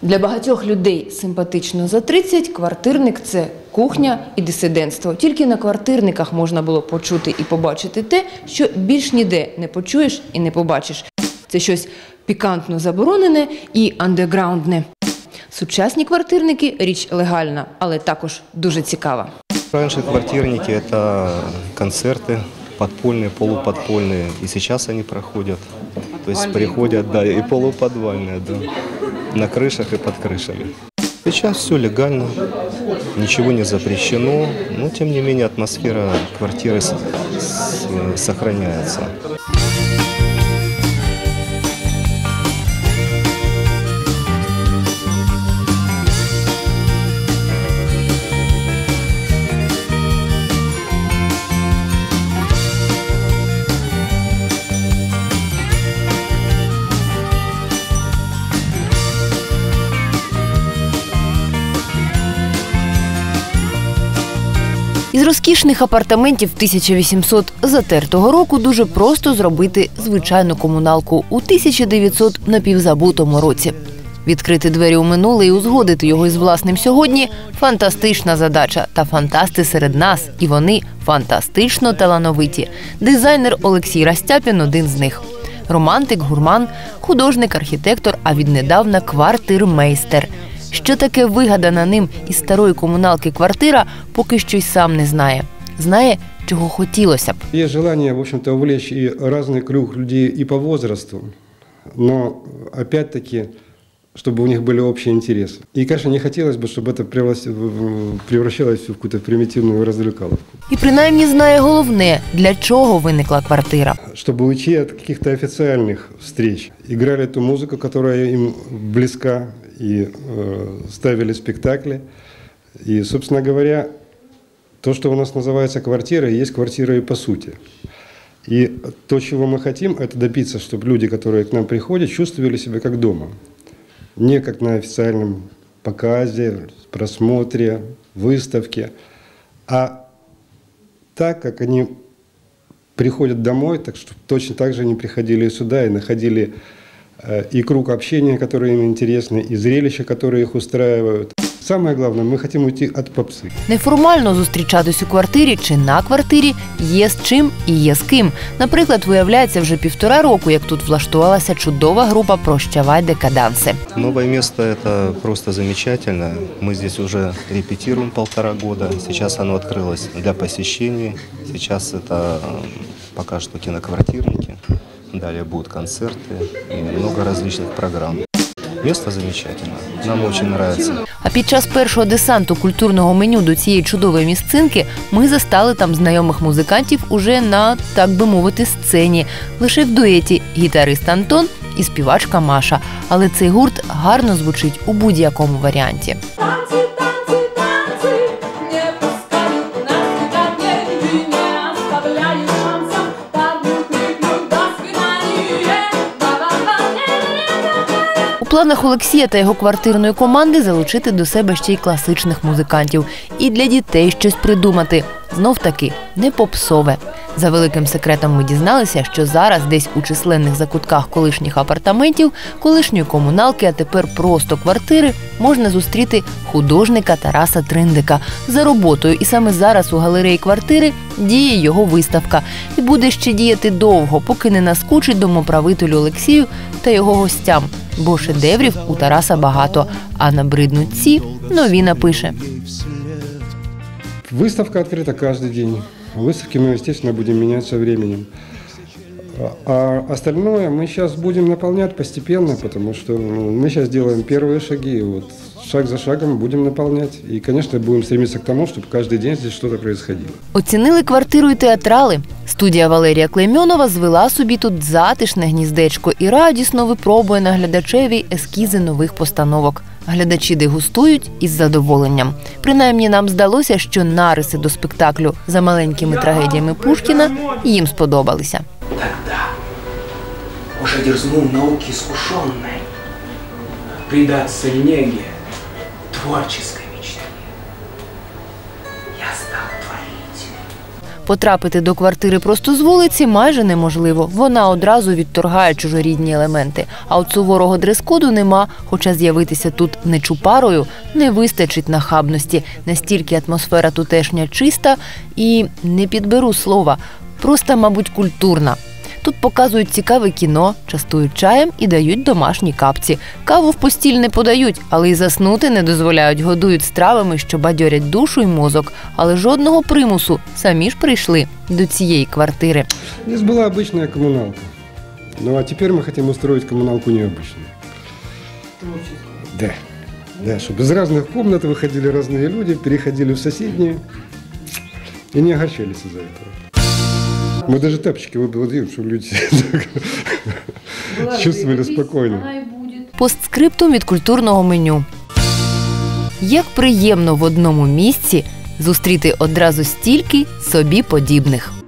Для багатьох людей симпатично за 30 квартирник – це кухня і дисидентство. Тільки на квартирниках можна було почути і побачити те, що більш ніде не почуєш і не побачиш. Це щось пікантно заборонене і андеграундне. Сучасні квартирники – річ легальна, але також дуже цікава. Раньше квартирники – это концерты подпольные, полуподпольные, и сейчас они проходят. То есть приходят, да, и полуподвальные, да, на крышах и под крышами. Сейчас все легально, ничего не запрещено, но тем не менее атмосфера квартиры сохраняется. Із розкішних апартаментів 1800 затертого року дуже просто зробити звичайну комуналку у 1900 напівзабутому році. Відкрити двері у минуле і узгодити його із власним сьогодні – фантастична задача. Та фантасти серед нас, і вони фантастично талановиті. Дизайнер Олексій Растяпін – один з них. Романтик, гурман, художник, архітектор, а віднедавна квартирмейстер. Що таке вигадана ним із старої комуналки квартира, поки що й сам не знає. Знає, чого хотілося б. Є бажання, в общем-то, увлечь і різний круг людей і по возрасту, но опять-таки, чтобы у них были общие интересы. И, конечно, не хотелось бы, чтобы это превращалось в какую-то примитивную развлекаловку. І принаймні знає головне, для чого виникла квартира. Чтобы уйти от каких-то официальных встреч. Играли ту музыку, которая им близка, и ставили спектакли. И, собственно говоря, то, что у нас называется квартирой, есть квартира и по сути. И то, чего мы хотим, это добиться, чтобы люди, которые к нам приходят, чувствовали себя как дома. Не как на официальном показе, просмотре, выставке, а так, как они приходят домой, так что точно так же они приходили сюда и находили и круг общения, который им интересны, и зрелища, которые их устраивают. Самое главное, мы хотим уйти от попсы. Неформально зустрічатись у квартирі чи на квартирі є з чим і є з ким. Наприклад, виявляється, вже 1,5 року, як тут влаштувалася чудова група «Прощавай декаданси». Новое место – это просто замечательно. Мы здесь уже репетируем 1,5 года. Сейчас оно открылось для посещений. Сейчас это пока что киноквартирники. Далее будут концерты и много различных программ. Место замечательно. Нам очень нравится. А під час першого десанту культурного меню до цієї чудової місцинки ми застали там знайомих музикантів уже на, так би мовити, сцені. Лише в дуеті гітарист Антон і співачка Маша. Але цей гурт гарно звучить у будь-якому варіанті. У планах Олексія та його квартирної команди залучити до себе ще й класичних музикантів. І для дітей щось придумати. Знов-таки, не попсове. За великим секретом ми дізналися, що зараз десь у численних закутках колишніх апартаментів, колишньої комуналки, а тепер просто квартири, можна зустріти художника Тараса Триндика за роботою. І саме зараз у галереї квартири діє його виставка. І буде ще діяти довго, поки не наскучить домоправителю Олексію та його гостям. Бо шедеврів у Тараса багато, а набриднуть ці, нові напише. Выставка открыта каждый день. Выставки мы, естественно, будем менять со временем. А остальное мы сейчас будем наполнять постепенно, потому что мы сейчас делаем первые шаги. Вот шаг за шагом будем наполнять. И, конечно, будем стремиться к тому, чтобы каждый день здесь что-то происходило. Оцінили квартиру і театрали. Студія Валерія Клеймьонова звела собі тут затишне гніздечко і радісно випробує на глядачеві ескізи нових постановок. Глядачі дегустують із задоволенням. Принаймні нам здалося, що нариси до спектаклю за маленькими трагедіями Пушкіна їм сподобалися. Тогда уже дерзнул науке искушенной предаться неге творческой мечты. Я стал творить. Потрапити до квартири просто з вулиці майже неможливо. Вона одразу відторгає чужорідні елементи. А от суворого дрес-коду нема, хоча з'явитися тут нечупарою не вистачить нахабності. Настільки атмосфера тутешня чиста і, не підберу слова, просто, мабуть, культурна. Тут показують цікаве кіно, частують чаєм і дають домашні капці. Каву в постіль не подають, але й заснути не дозволяють. Годують стравами, що бадьорять душу й мозок. Але жодного примусу. Самі ж прийшли до цієї квартири. Здесь была обычная коммуналка. Ну а теперь мы хотим устроить коммуналку необычную. Да. Да, чтобы из разных комнат выходили разные люди, переходили в соседние и не огорчались из-за этого. Мы даже тапочки выбрали, чтобы люди чувствовали спокойно. Постскриптум від культурного меню. Як приємно в одному місці зустріти одразу стільки собі подібних.